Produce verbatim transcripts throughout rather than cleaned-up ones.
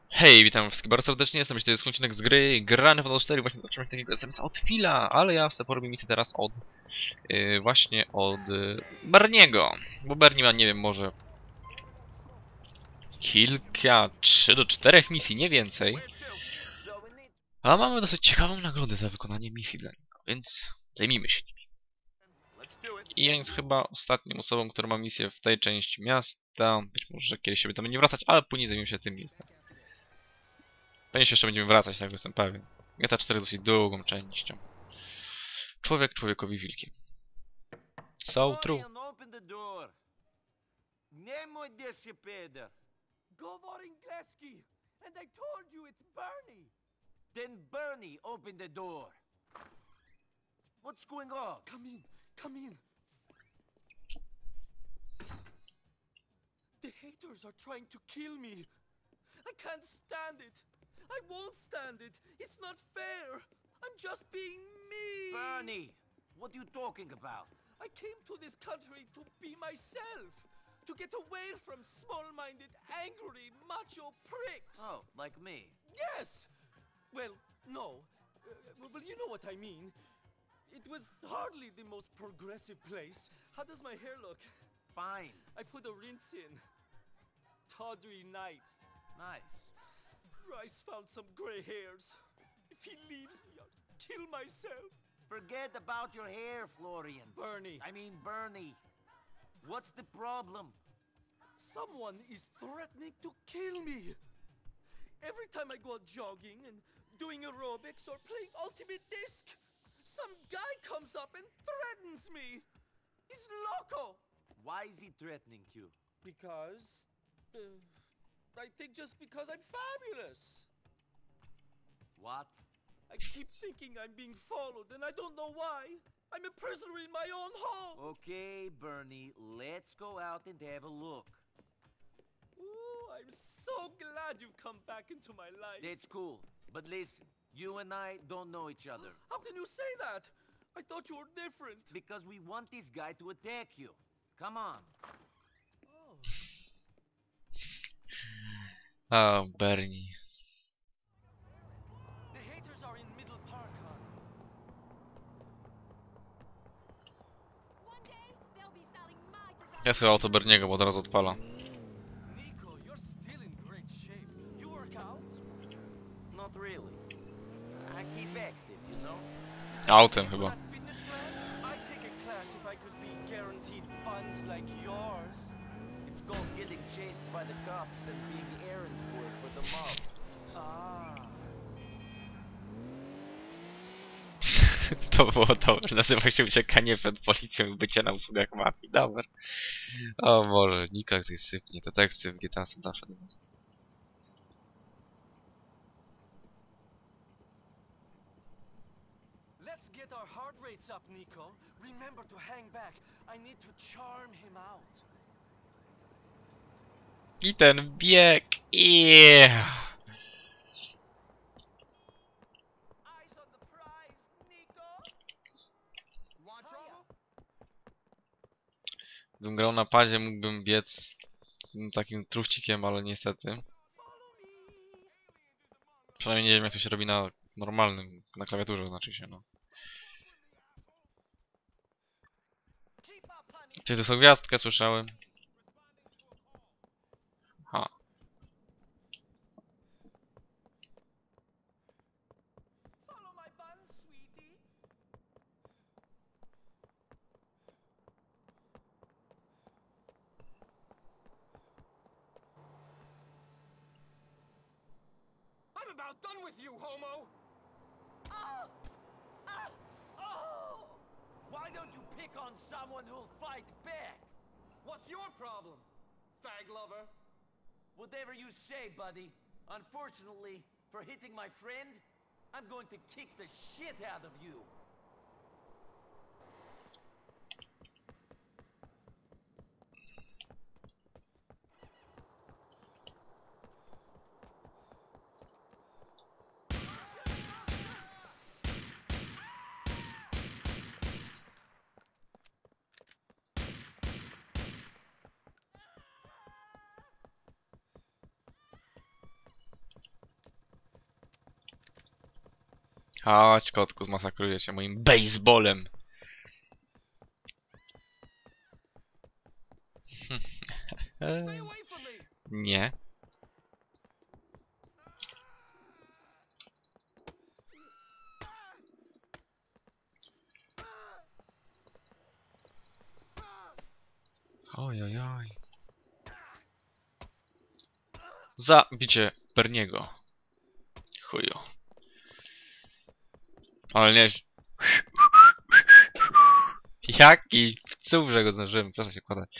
Hej, witam wszystkich bardzo serdecznie, jestem to jest odcinek z gry Grany w cztery, właśnie zaczynamy takiego es em es od Phila, ale ja sobie porobię misję teraz od... Yy, właśnie od... Yy, Berniego, bo Bernie ma, nie wiem, może... kilka, trzy do czterech misji, nie więcej. A mamy dosyć ciekawą nagrodę za wykonanie misji dla niego, więc zajmijmy się nimi. I ja jest chyba ostatnią osobą, która ma misję w tej części miasta. Być może kiedyś sobie tam będzie wracać, ale później zajmiemy się tym miejscem. Pewnie się jeszcze będziemy wracać, tak jestem pewien. G T A cztery dosyć długą częścią. Człowiek człowiekowi wilkiem. So true. Nie mój się Peter. Govor Ingleski, and I told you it's Bernie. Then Bernie opened the door. What's going on? Come in, come in. The haters are trying to kill me. I can't stand it. I won't stand it. It's not fair. I'm just being me. Bernie, what are you talking about? I came to this country to be myself. To get away from small-minded, angry, macho pricks. Oh, like me? Yes! Well, no. Uh, well, you know what I mean. It was hardly the most progressive place. How does my hair look? Fine. I put a rinse in. Tawdry night. Nice. Bryce found some gray hairs. If he leaves me, I'll kill myself. Forget about your hair, Florian. Bernie. I mean Bernie. What's the problem? Someone is threatening to kill me. Every time I go out jogging and doing aerobics or playing Ultimate Disc, some guy comes up and threatens me. He's loco. Why is he threatening you? Because... Uh, I think just because I'm fabulous. What? I keep thinking I'm being followed and I don't know why. I'm a prisoner in my own home. Okay, Bernie, let's go out and have a look. Ooh, I'm so glad you've come back into my life. That's cool. But listen, you and I don't know each other. How can you say that? I thought you were different. Because we want this guy to attack you. Come on. O, Bernie. The haters are in Middle Park, huh? One day they'll be selling my design. Ja chyba auto Berniego, bo od razu odpala. Nico, you're still in great shape. You work out? Not really. I keep active, you know? Autem chyba. That fitness plan? I'd take a class if I could be guaranteed buns like yours. It's called getting chased by the cops and being errand boy for the mob. Ah. To było dobre. Nazywa się uciekanie przed policją i bycie na usługach mafii. Dobra. O Boże, Nika ty sypnie. Detektyw w G T A są zawsze do nas. Let's get our heart rates up, Nico. Remember to hang back. I need to charm him out. I ten bieg. Yeah. Eyes on the prize, Nico. Gdybym grał na padzie, mógłbym biec takim truchcikiem, ale niestety. Przynajmniej nie wiem, jak to się robi na normalnym, na klawiaturze, znaczy się, no. Gdzieś to są gwiazdkę, słyszałem. Ha. Follow my bun, sweetie. I'm about done with you, homo! Ah! Ah! Oh! Why don't you pick on someone who'll fight back? What's your problem, fag lover? Whatever you say, buddy. Unfortunately, for hitting my friend, I'm going to kick the shit out of you. Chodź, kotku, zmasakruję cię moim baseballem. Stay away from me! Nie. Oj, oj, oj. Zabicie Berniego. Chuju. Ale nie... Jaki? W cubrze go zdążyłem, przestań się kładać.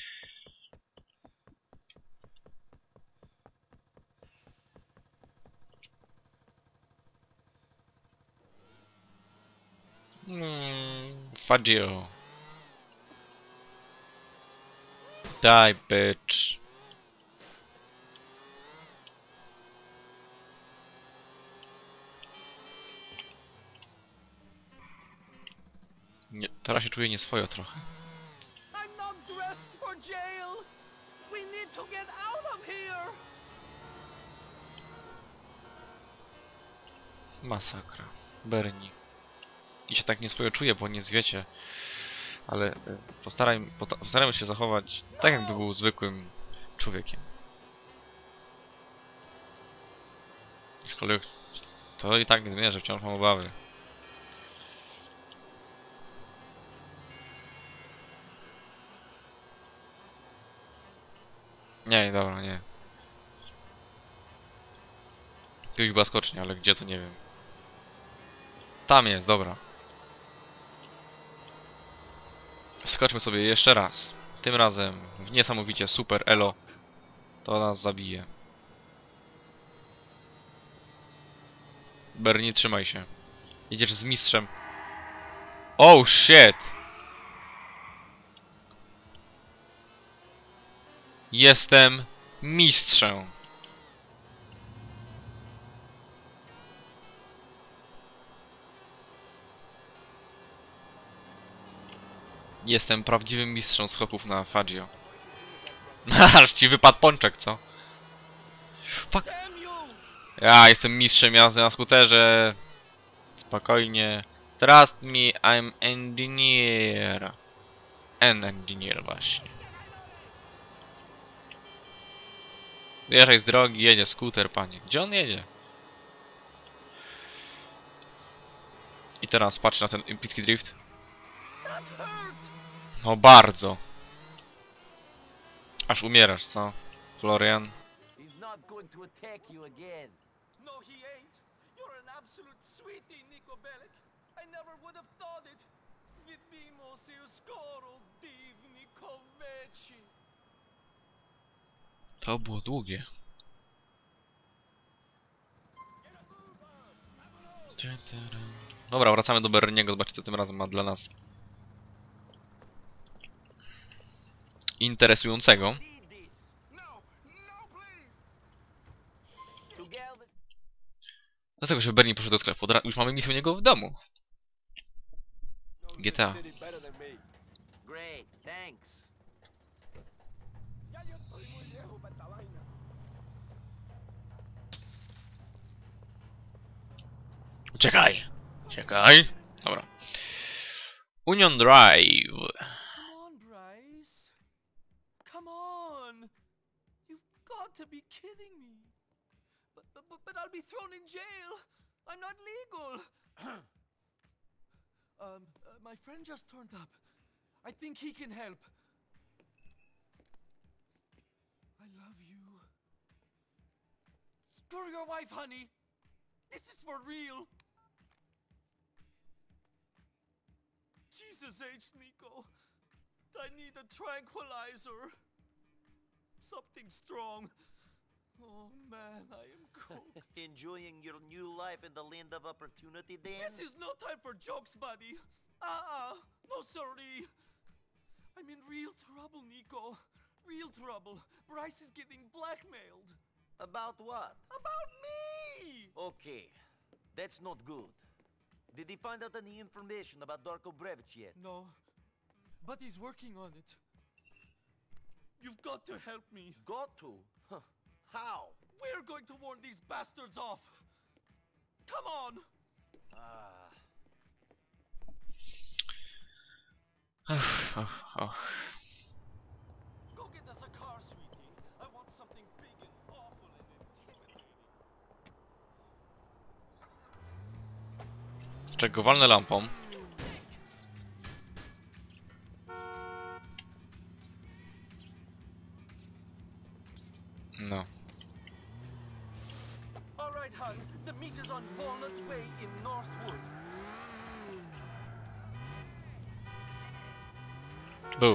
Mm, Fadzio. Die, bitch. Nie, teraz się czuję nieswojo trochę. I'm not dressed for jail! We need to get out of here! Masakra. Bernie. I się tak nieswojo czuję, bo nie zwiecie. Ale e, postaraj, pota- postarajmy się zachować tak, jakby był zwykłym człowiekiem. Aczkolwiek to i tak nie zmienia, że wciąż mam obawy. Nie, dobra, nie. Tu już była skocznia, ale gdzie to nie wiem. Tam jest, dobra. Skoczmy sobie jeszcze raz. Tym razem w niesamowicie super elo. To nas zabije. Bernie, trzymaj się. Jedziesz z mistrzem. Oh shit! Jestem mistrzem. Jestem prawdziwym mistrzem skoków na Fadzio. Aż ci wypadł pączek, co? Fuck. Damn you! Ja jestem mistrzem jazdy na skuterze. Spokojnie. Trust me, I'm engineer. An engineer właśnie. Wjeżdżaj z drogi, jedzie skuter, panie. Gdzie on jedzie? I teraz patrz na ten epicki drift. That hurt! No bardzo. Aż umierasz, co? Florian. He's not going to attack you again. No, he ain't. You're an absolute sweetie, Nico Bellic. I never would have thought it. Vidimo się skoro divni koveci. To było długie. Dobra, wracamy do Berniego. Zobaczcie, co tym razem ma dla nas interesującego. Need this. No, no, please. To Galvez. Dlatego, że Bernie poszedł do sklepu. Od ra- Już mamy misję u niego w domu. G T A. Great, thanks. Ya yo estoy muy viejo para esta vaina. Czekaj. Czekaj. Dobra. Union Drive. Come on, Bryce. Come on. You've got to be kidding me. But, but, but, but I'll be thrown in jail. I'm not legal. um, uh, my friend just turned up. I think he can help. I love you. Screw your wife, honey. This is for real. Jesus H, Nico. I need a tranquilizer. Something strong. Oh man, I am cooked. Enjoying your new life in the land of opportunity, Dan? This is no time for jokes, buddy. Uh-uh. No, sorry. I'm in real trouble, Nico. Real trouble. Bryce is getting blackmailed. About what? About me! Okay, that's not good. Did he find out any information about Darko Brevich yet? No. But he's working on it. You've got to help me. Got to? Huh. How? We're going to warn these bastards off. Come on! Ah. Och, och, och. Go get us a car, sweetie. I want something big and awful and intimidating. Czego walnę lampą? No. All right, hon. The meet is on Walnut Way in Northwood. Był.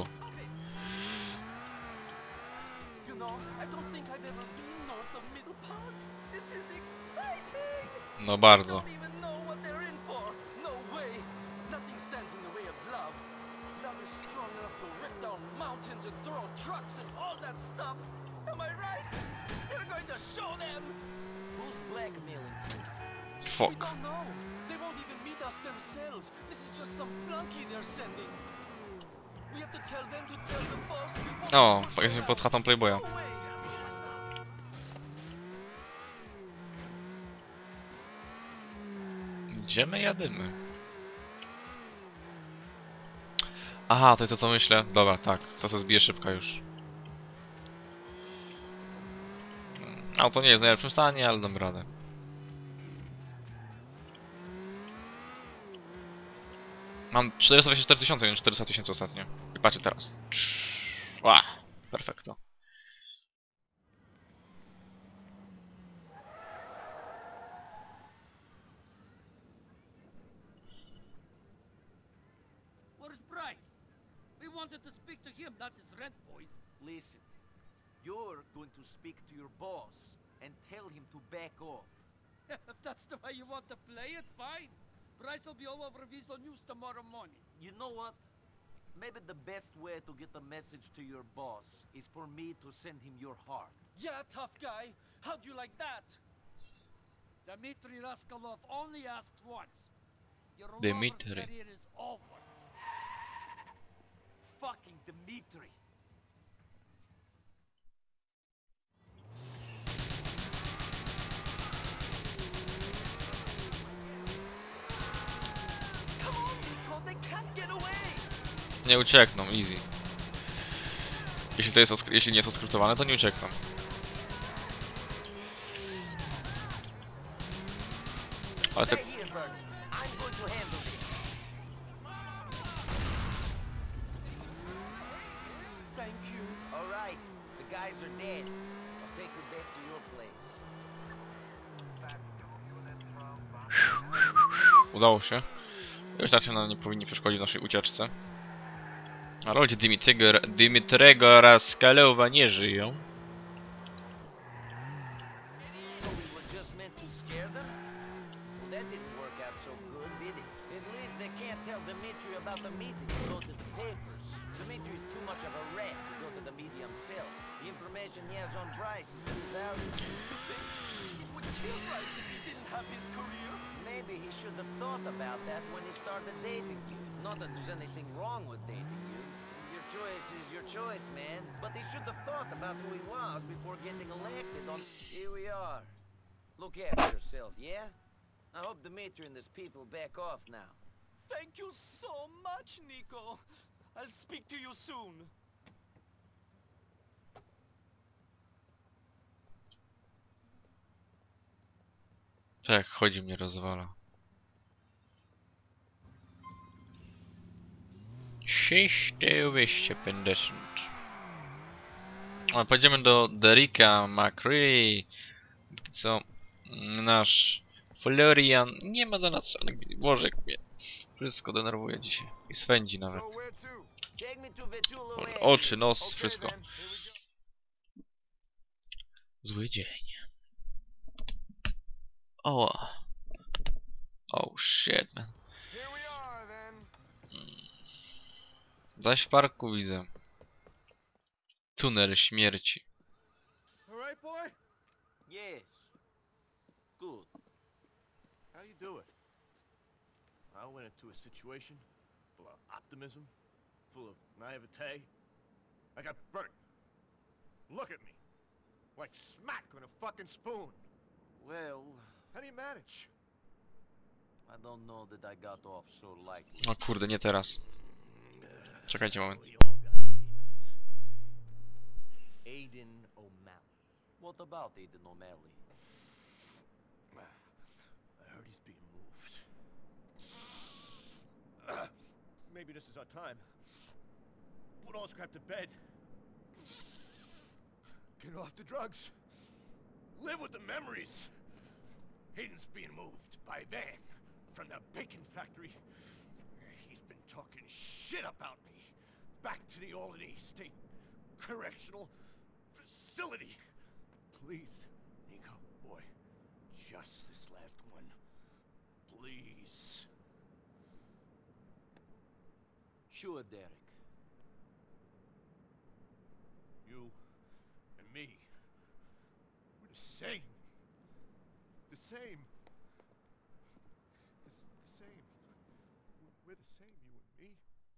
You know, I don't think I've ever been north of Middle Park. This is exciting. No I bardzo. don't even know what they're in for. No way. Nothing stands in the way of love. Love is strong enough to rip down mountains and throw trucks and all that stuff. Am I right? You're going to show them. Who's blackmailing you? We Fuck. don't know. They won't even meet us themselves. This is just some flunky they're sending. We have to tell them to tell the boss. before O, we push jesteśmy them pod out. chatą Playboya. No way. Gdzie my jadymy? Aha, to jest to co myślę. Dobra, tak. To se zbije szybka już. No to nie jest w najlepszym stanie, ale dam radę. Mam czterysta dwadzieścia cztery tysiące, nie czterysta tysięcy ostatnio. I patrzcie teraz. Ła, perfekto. Where's Bryce? We wanted to speak to him, not his rent boys. Listen, you're going to speak to your boss and tell him to back off. If that's the way you want to play it, fine. Bryce will be all over Visual News tomorrow morning. You know what? Maybe the best way to get a message to your boss is for me to send him your heart. Yeah, tough guy. How'd you like that? Dmitry Raskolov only asks once. Your Dmitri. lover's career is over. Fucking Dmitri. Come on, Nico. They can't get away. Nie uciekną, easy. Jeśli to jest oskry- jeśli nie jest oskryptowane, to nie uciekną. Ale te... Stay here, Bernie. I'm going to handle this. Thank you. All right, the guys are dead. I'll take you back to your place. Udało się. Już tak się nam nie powinni przeszkodzić w naszej ucieczce. A ludzie Dimitriego, Dimitrego Raskalowa nie żyją. So we were just meant to scare them? Well, that didn't work out so good, did it? At least they can't tell Dimitri about the meeting and go to the papers. Dimitri's too much of a rat to go to the media himself. The information he has on Bryce is too valuable. It would kill Bryce if he didn't have his career. Maybe he should have thought about that when he started dating you. Not that there's anything wrong with dating you. Your choice is your choice, man. But he should have thought about who he was before getting elected on... Here we are. Look after yourself, yeah? I hope Dimitri and his people back off now. Thank you so much, Nico. I'll speak to you soon. Tak, chodzi mnie rozwala. dwieście pięćdziesiąt. A pojedziemy do Derricka McCree. Póki co nasz Florian nie ma za nas żadnych wizji. Boże, jak mnie wszystko denerwuje dzisiaj. I swędzi nawet. Take me to Vetula Way. Oczy, nos, Okay, wszystko. then. Here we go. Zły dzień. O. Oh shit, man. Here we are, then. Zaś w parku widzę. Tunel śmierci. All right, boy? Yes. Good. How do you do it? I went into a situation full of optimism, full of naivete. I got burnt. Look at me. Like smack on a fucking spoon. Well, How do you manage? I don't know that I got off so lightly. O kurde, nie teraz. Czekajcie moment. We all got our demons. Aiden O'Malley. What about Aiden O'Malley? I heard he's being moved. Uh, maybe this is our time. Put all this crap to bed. Get off the drugs. Live with the memories. Hayden's being moved by van from the bacon factory. He's been talking shit about me. Back to the Albany State Correctional Facility. Please, Nico, boy, just this last one. Please. Sure, Derek. You and me, we're the same. The same. The, s- the same. We're the same, you and me.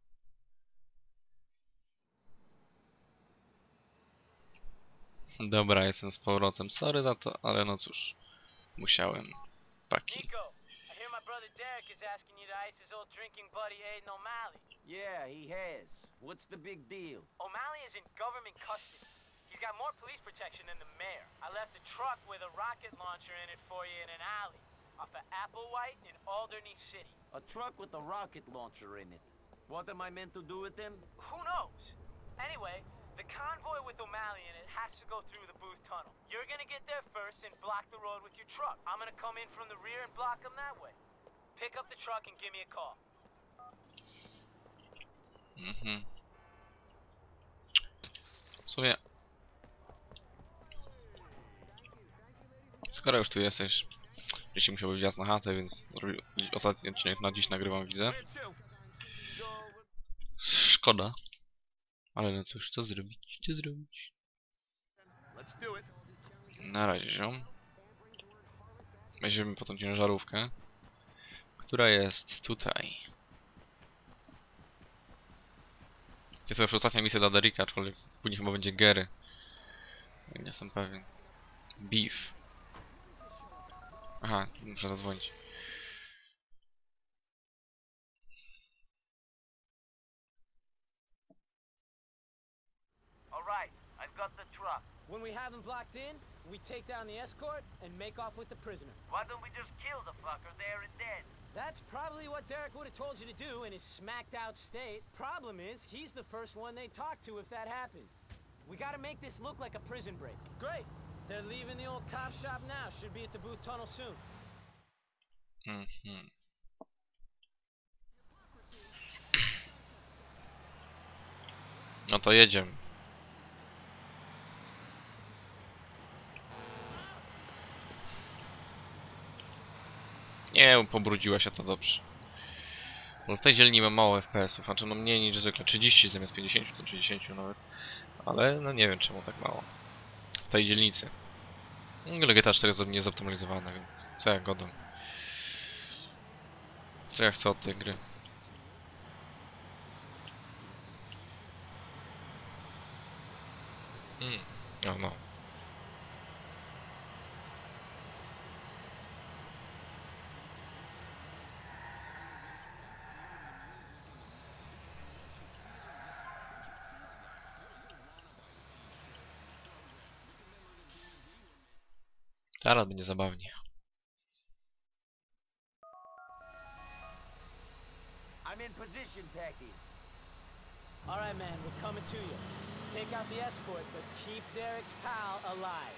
Dobra, jestem z powrotem. Sorry za to, ale no cóż. Musiałem. Paki. Nico, I hear my brother Derek is asking you to ice his old drinking buddy Aiden O'Malley. Yeah, he has. What's the big deal? O'Malley is in government custody. He's got more police protection than the mayor. I left a truck with a rocket launcher in it for you in an alley off of Applewhite in Alderney City. A truck with a rocket launcher in it. What am I meant to do with him? Who knows? Anyway, the convoy with O'Malley in it has to go through the Booth Tunnel. You're gonna get there first and block the road with your truck. I'm gonna come in from the rear and block them that way. Pick up the truck and give me a call. Mhm. W sumie... Skoro już tu jesteś, jeśli musiał być wjazd na chatę, więc ostatni odcinek na dziś nagrywam, widzę. Szkoda. Ale no cóż, co zrobić? Co zrobić? Let's do it. Na razie ziom. Weźmiemy potem ciężarówkę, która jest tutaj. To jest już ostatnia misja dla Derricka, aczkolwiek później chyba będzie Gary. Nie jestem pewien. Beef. Aha, muszę zadzwonić. Alright, I've got the truck. When we have him blocked in, we take down the escort and make off with the prisoner. Why don't we just kill the fucker there and then? That's probably what Derek would have told you to do in his smacked out state. Problem is, he's the first one they talk to if that happened. We gotta make this look like a prison break. Great. They're leaving the old cop shop now. Should be at the Booth Tunnel soon. Mhm. No to jedziemy. Nie, pobrudziła się to dobrze. Bo w tej dzielni mam mało F P S-ów, znaczy no mniej niż zwykle, trzydzieści zamiast pięćdziesiąt, to trzydzieści nawet. Ale no nie wiem czemu tak mało. W tej dzielnicy. G T A cztery jest nie zoptymalizowane, więc co ja godam. Co ja chcę od tej gry. Hmm, no no. Teraz będzie zabawnie. I'm in position, Packy. All right, man, we're coming to you. Take out the escort, but keep Derek's pal alive.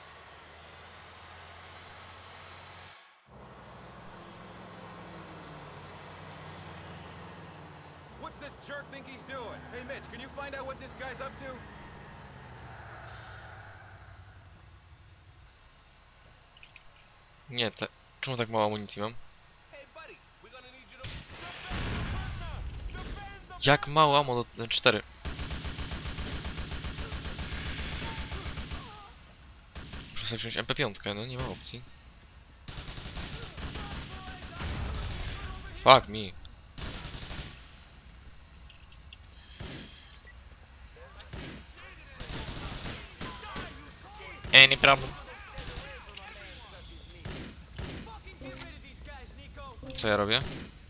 What's this jerk think he's doing? Hey, Mitch, can you find out what this guy's up to? Nie, te... czemu tak mało amunicji mam? Hey, buddy, we're gonna need you to Jak mało ammo do cztery. Muszę sobie wziąć M P pięć, no nie ma opcji. Fuck me. Any problem? Co ja robię?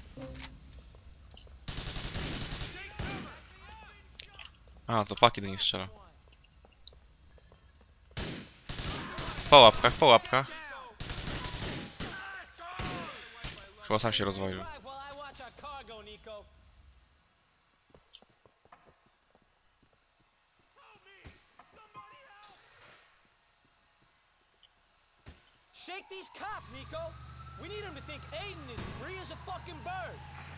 A, to paki do nich strzela. Po łapkach, po łapkach. Chyba sam się rozwoił. Drive while I watch our cargo, Nico. Shake these cops, Nico. We need him to think Aiden is free as a fucking bird.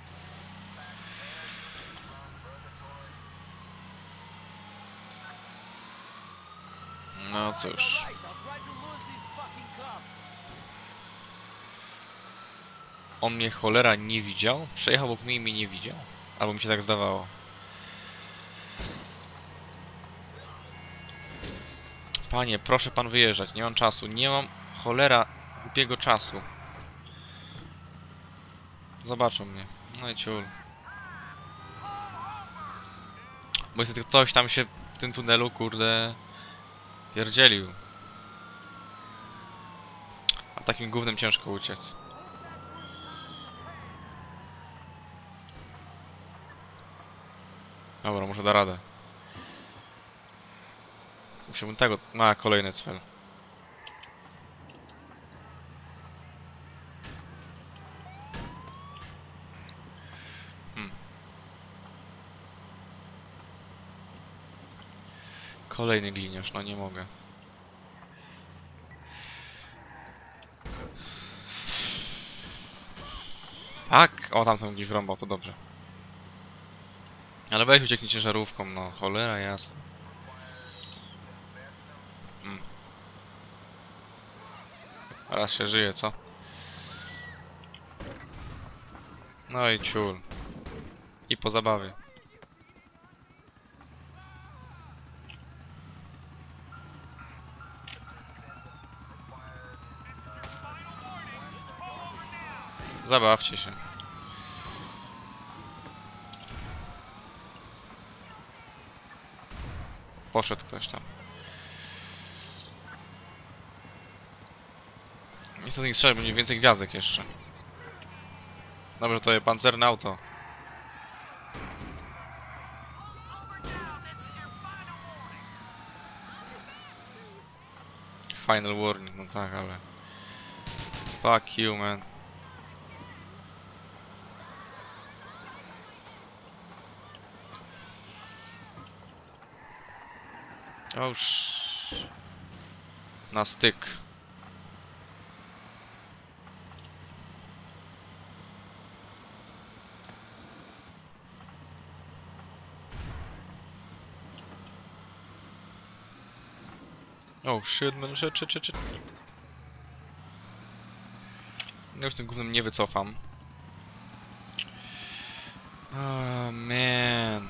No cóż. Alright, I'll try to lose these fucking cops. On mnie cholera nie widział? Przejechał obok mnie i mnie nie widział? Albo mi się tak zdawało. Panie, proszę pan wyjeżdżać, nie mam czasu. Nie mam cholera głupiego czasu. Zobaczą mnie. No i ciul. Bo niestety ktoś tam się w tym tunelu, kurde, pierdzielił. A takim gównem ciężko uciec. Dobra, może da radę. Musiałbym tego... Ma kolejny cel. Hmm. Kolejny gliniarz, no nie mogę. Tak! O, tamten gdzieś wrąbał, to dobrze. Ale weź ucieknij ciężarówką, no cholera jasna. Hmm. Raz się żyje, co? No i ciul. I po zabawie. Zabawcie się. Poszedł ktoś tam. Niestety nie strzelę, będzie więcej gwiazdek jeszcze. Dobrze, to jest pancerne auto. Final warning, no tak, ale... Fuck you, man. Oż... Na styk. Oh shit, man, shit, shit, shit, shit. Ja już tym gównem nie wycofam. Oh man.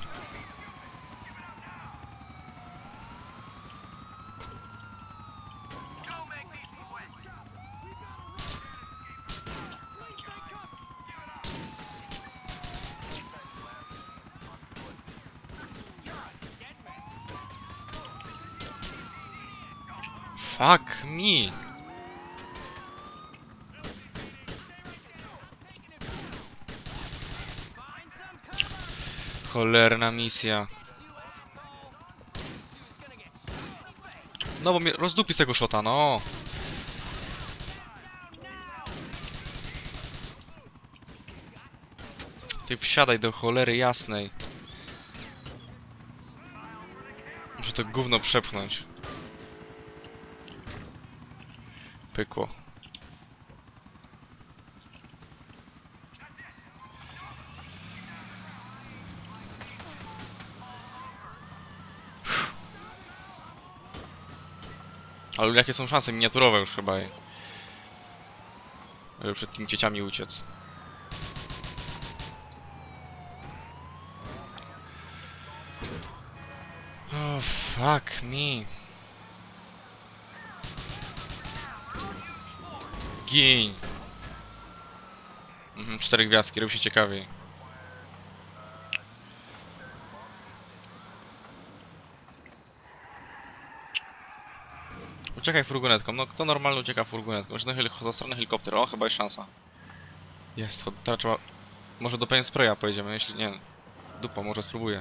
Fuck me. Cholerna misja. No bo mnie rozdupi z tego shota, no. Ty wsiadaj do cholery jasnej. Muszę to gówno przepchnąć. Pykło. Ale jakie są szanse miniaturowe już chyba, żeby przed tymi dzieciami uciec. Oh fuck me. Gin. Mhm, cztery gwiazdki, robi się ciekawiej. Uciekaj furgonetką. No kto normalnie ucieka furgonetką? Czy na heli do strony helikoptera? O, chyba jest szansa. Jest, to teraz trzeba... Może do Pain Spraya pojedziemy, jeśli nie... Dupa, może spróbuję.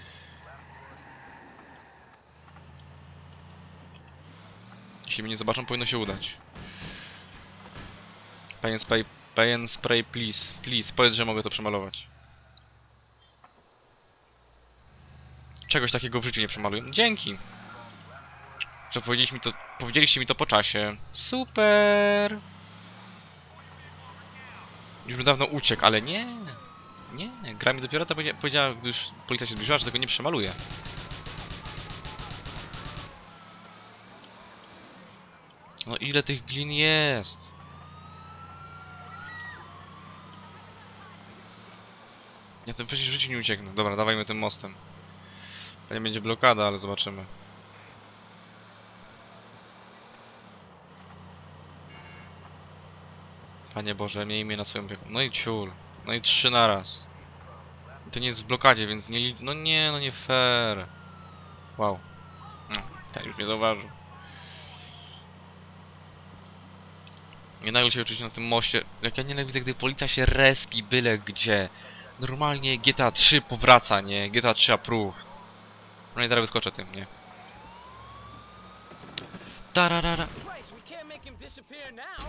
Jeśli mnie nie zobaczą, powinno się udać. Pain Spray, Pain Spray, please, please, powiedz, że mogę to przemalować. Czegoś takiego w życiu nie przemaluję. Dzięki! Że powiedzieliście mi to, powiedzieliście mi to po czasie. Super! Już bym dawno uciekł, ale nie. Nie, gra mi dopiero to powiedziała, gdy już policja się zbliżyła, że tego nie przemaluje. No ile tych glin jest? Ja tym przecież w życiu nie ucieknę. Dobra, dawajmy tym mostem. Pewnie będzie blokada, ale zobaczymy. Panie Boże, miej mnie na swoim wieku. No i ciul. No i trzy naraz. To nie jest w blokadzie, więc nie li... No nie, no nie fair. Wow. No, ten już mnie zauważył. Nie nagle się oczywiście na tym moście. Jak ja nienawidzę, gdy policja się respi byle gdzie. Normalnie G T A trzy powraca, nie? G T A trzy approved. No i zaraz wyskoczę tym, nie? Tararara. Christ, we can't make him disappear now.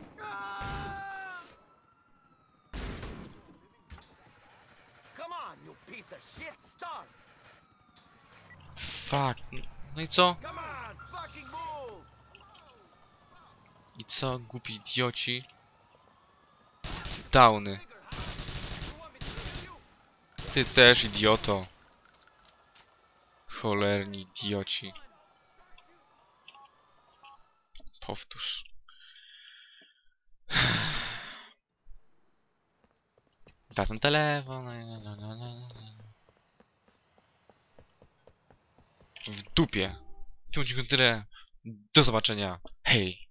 Come on, you piece of shit, start! Fuck. No i co? Come on, fucking move! I co, głupi idioci? Downy. Ty też, idioto. Cholerni idioci. Powtórz. Da ten telefon. W dupie. W tym odcinku tyle. Do zobaczenia. Hej.